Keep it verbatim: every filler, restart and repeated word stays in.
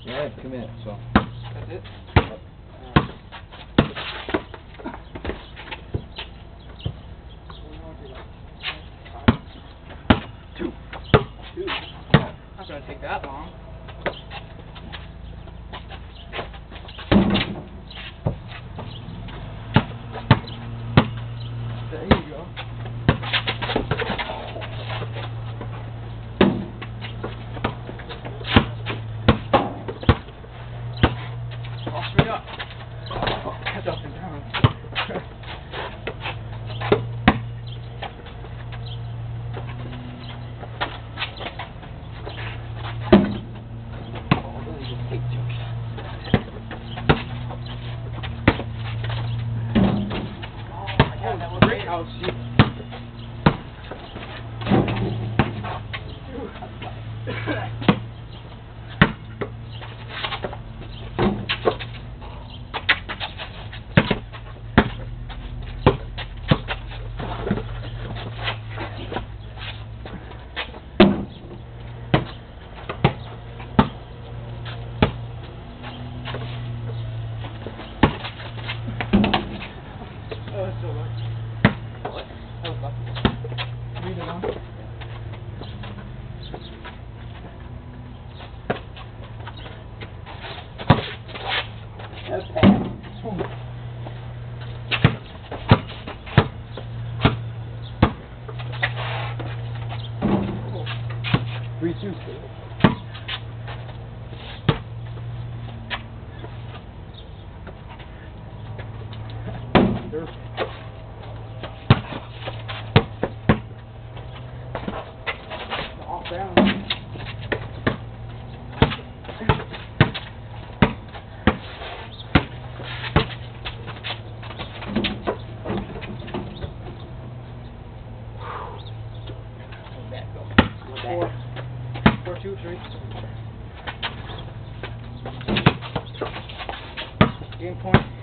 Yeah, commit, so. That's it? Yep. Two. Two. Not gonna take that long. There you go. All straight up. Head up and down. House. Oh, that's so lucky. What? That was lucky. Read it on. That's bad. Three two. Sure. Off down. Four. Four, two, three. Game point.